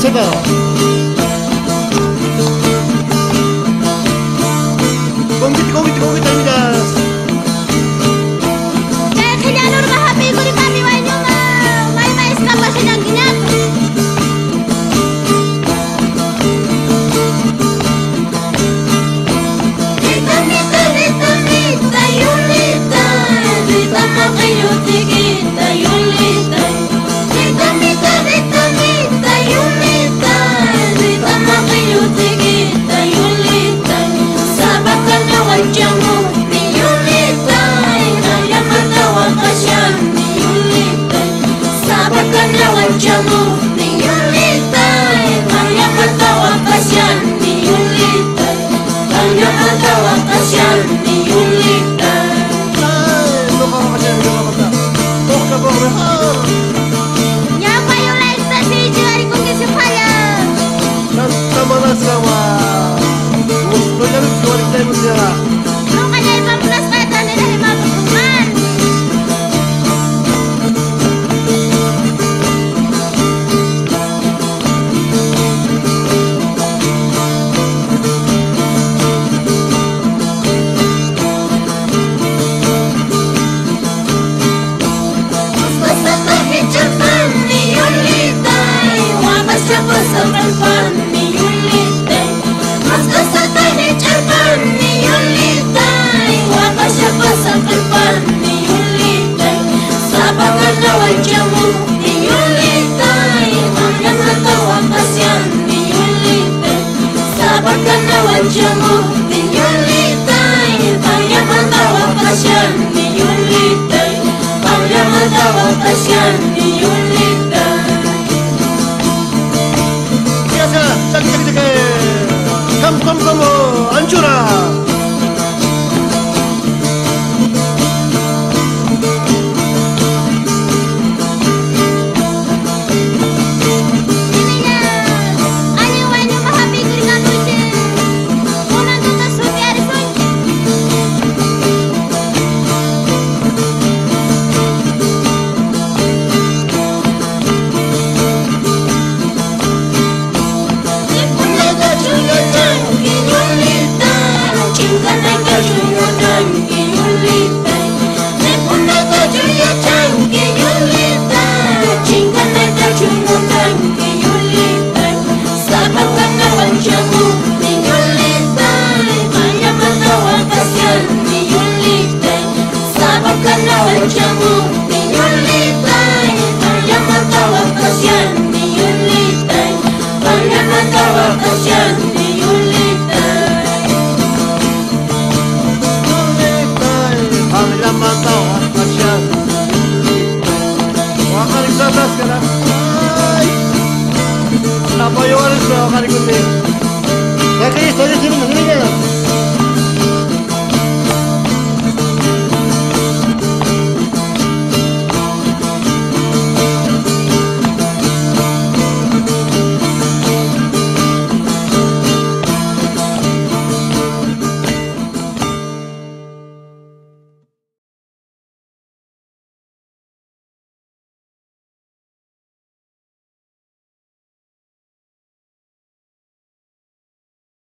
제가요. 공깃입니다. Kaya ano ba happy ko rin kami wa inyo may mais ka pa siya ng ginat. Rita, Yulita, Rita makayo tigita, Yulita. Rita, Yulita, Rita makayo tigita, Yulita. Sabak ka na wajang mo, ni Yulita. Kaya matawa ka siya, ni Yulita. Sabak ka na wajang mo, ni Yulita. Kaya matawa ka siya, ni Yulita. Kaya matawa ka siya, ni Yulita. Nya kayo like sa si Jari kung kasi kaya. Nung kanya ibang plus kaya tayo nila himapagkuman. Basta pag-hitsyapan ni Yulita. Wakas siya pa sa kalpan ni Yulita. Basta sa pag-hitsyapan ni Yulita. Wakas siya pa sa kalpan ni Yulita. Sabagan na wadya mo ni Yulita. Kaya matawa ka siya ni Yulita. Sabagan na wadya mo ni Yulita. Kaya matawa ka siya ni Yulita. Kaya matawa ka siya ni Yulita. Biasa, sakit-sakit kamu hancura. Apa yang harus kau kali